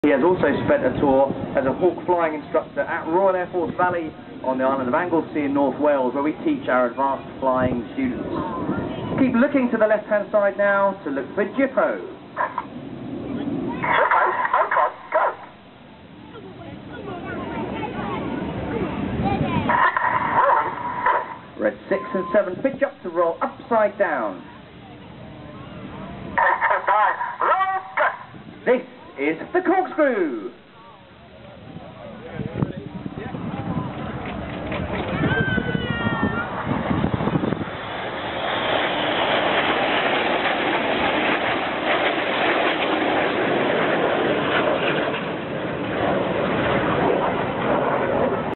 He has also spent a tour as a hawk flying instructor at Royal Air Force Valley on the island of Anglesey in North Wales, where we teach our advanced flying students. Keep looking to the left-hand side now to look for Jippo. Red 6 and 7, pitch up to roll upside down. This is the corkscrew.